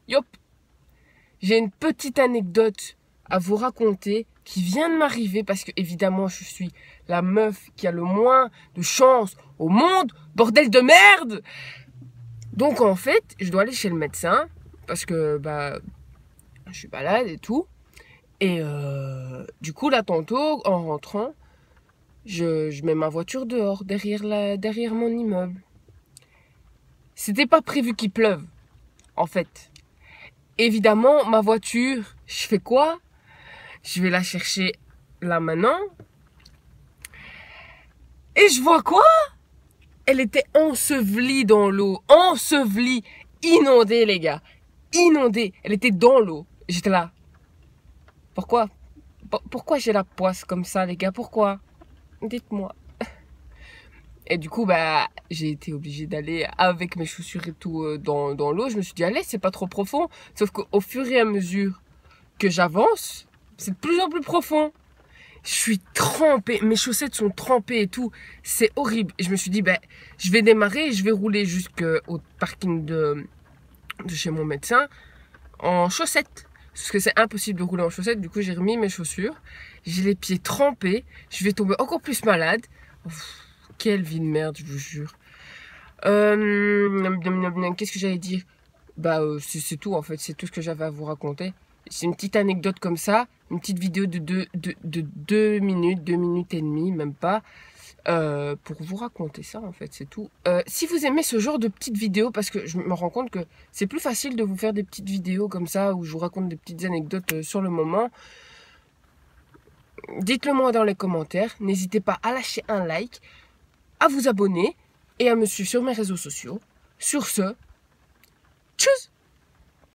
Yop, j'ai une petite anecdote à vous raconter qui vient de m'arriver parce que évidemment je suis la meuf qui a le moins de chance au monde, bordel de merde. Donc en fait, je dois aller chez le médecin parce que je suis malade et tout. Et du coup là tantôt en rentrant, je mets ma voiture dehors derrière mon immeuble. C'était pas prévu qu'il pleuve en fait. Évidemment, ma voiture, je fais quoi? Je vais la chercher là maintenant. Et je vois quoi? Elle était ensevelie dans l'eau. Ensevelie. Inondée, les gars. Inondée. Elle était dans l'eau. J'étais là. Pourquoi? Pourquoi j'ai la poisse comme ça, les gars? Pourquoi? Dites-moi. Et du coup, j'ai été obligée d'aller avec mes chaussures et tout dans l'eau. Je me suis dit, allez, c'est pas trop profond. Sauf qu'au fur et à mesure que j'avance, c'est de plus en plus profond. Je suis trempée, mes chaussettes sont trempées et tout, c'est horrible. Et je me suis dit, je vais démarrer et je vais rouler jusqu'au parking de chez mon médecin en chaussettes. Parce que c'est impossible de rouler en chaussettes, du coup j'ai remis mes chaussures. J'ai les pieds trempés, je vais tomber encore plus malade. Quelle vie de merde, je vous jure. Qu'est-ce que j'allais dire? C'est tout en fait, c'est tout ce que j'avais à vous raconter. C'est une petite anecdote comme ça, une petite vidéo de 2 minutes, 2 minutes et demie, même pas, pour vous raconter ça en fait, c'est tout. Si vous aimez ce genre de petites vidéos, parce que je me rends compte que c'est plus facile de vous faire des petites vidéos comme ça, où je vous raconte des petites anecdotes sur le moment, dites-le moi dans les commentaires, n'hésitez pas à lâcher un like, à vous abonner et à me suivre sur mes réseaux sociaux. Sur ce,